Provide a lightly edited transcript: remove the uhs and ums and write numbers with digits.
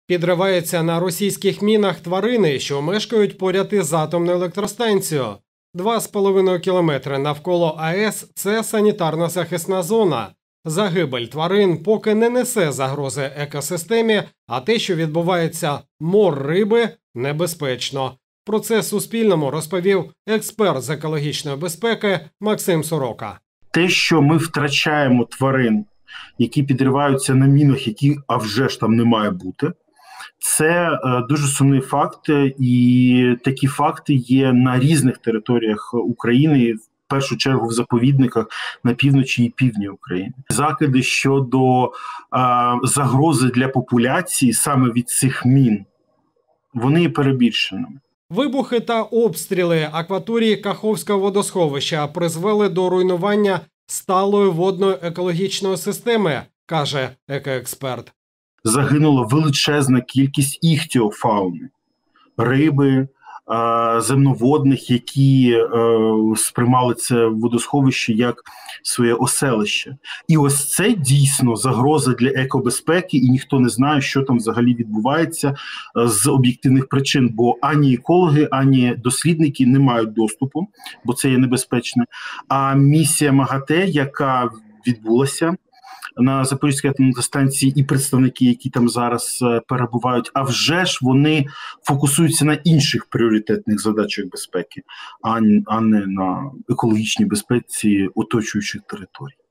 Підриваються на російських мінах тварини, що мешкають поряд із атомною електростанцією. 2,5 кілометри навколо АЕС – це санітарно-захисна зона. Загибель тварин поки не несе загрози екосистемі, а те, що відбувається мор риби, небезпечно. Про це Суспільному розповів експерт з екологічної безпеки Максим Сорока. Те, що ми втрачаємо тварин, які підриваються на мінах, які, а вже ж там не має бути, це дуже сумний факт, і такі факти є на різних територіях України, в першу чергу в заповідниках на півночі і півдні України. Закиди щодо загрози для популяції саме від цих мін, вони є перебільшеними. Вибухи та обстріли акваторії Каховського водосховища призвели до руйнування сталої водної екологічної системи, каже екоексперт. Загинула величезна кількість іхтіофауни, риби, земноводних, які сприймали це водосховище як своє оселище. І ось це дійсно загроза для екобезпеки, і ніхто не знає, що там взагалі відбувається з об'єктивних причин, бо ані екологи, ані дослідники не мають доступу, бо це є небезпечно. А місія МАГАТЕ, яка відбулася на Запорізькій атомній станції, і представники, які там зараз перебувають, а вже ж вони фокусуються на інших пріоритетних задачах безпеки, а не на екологічній безпеці оточуючих територій.